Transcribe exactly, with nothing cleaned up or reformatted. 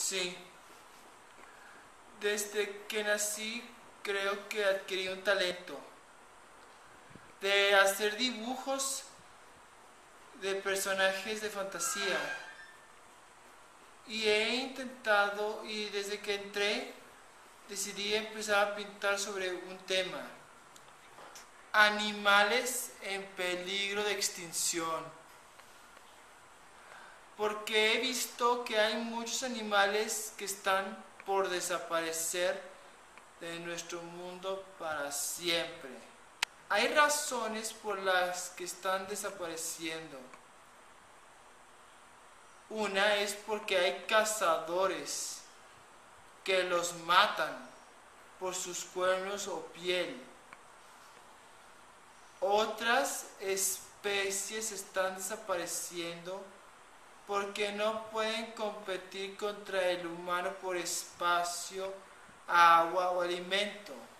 Sí, desde que nací creo que adquirí un talento de hacer dibujos de personajes de fantasía. Y he intentado, y desde que entré, decidí empezar a pintar sobre un tema: animales en peligro de extinción. Porque he visto que hay muchos animales que están por desaparecer de nuestro mundo para siempre. Hay razones por las que están desapareciendo. Una es porque hay cazadores que los matan por sus cuernos o piel. Otras especies están desapareciendo porque no pueden competir contra el humano por espacio, agua o alimento.